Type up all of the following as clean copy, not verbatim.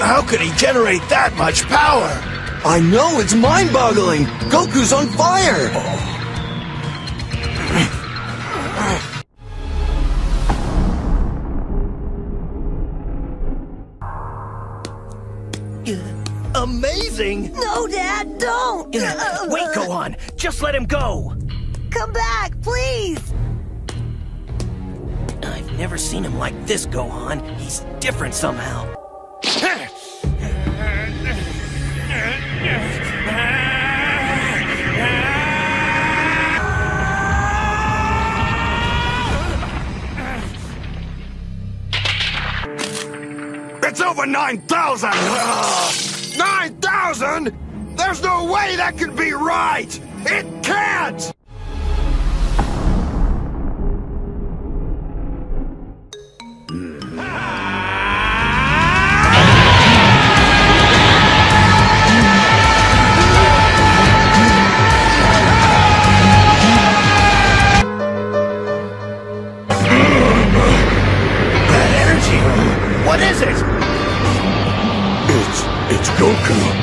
How could he generate that much power? I know, it's mind-boggling! Goku's on fire! Amazing! No, Dad, don't! Wait, Gohan! Just let him go! Come back, please! I've never seen him like this, Gohan. He's different somehow. It's over 9,000! 9,000?! There's no way that can be right! It can't! That energy! What is it? It's Goku.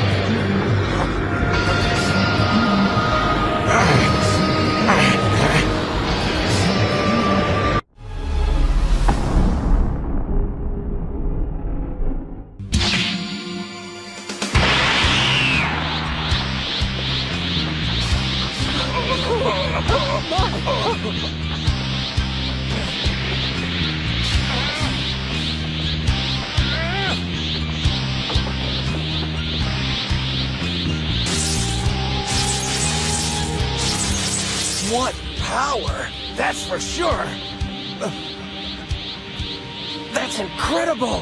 What power! That's for sure! That's incredible!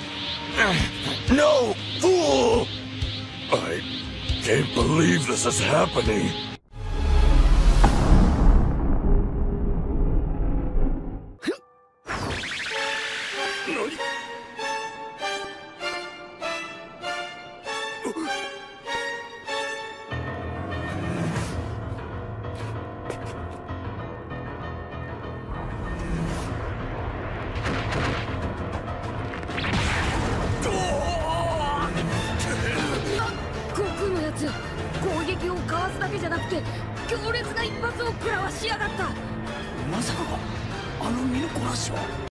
No, fool! I can't believe this is happening. Gokuのやつ、攻撃をかわすだけじゃなくて強烈な一発を食らわしやがった。 まさか、あのミルコラッシュは